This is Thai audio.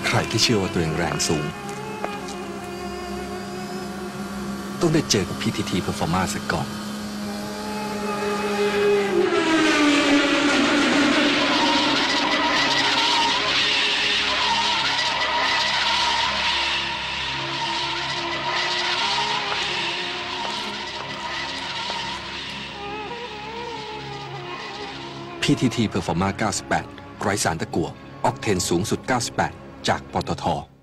ใครที่เชื่อว่าตัวเองแรงสูงต้องได้เจอกับ PTT Performa สักก่อนPTT Performa 98 ไร้สารตะกั่วออกเทนสูงสุด 98 จากปตท.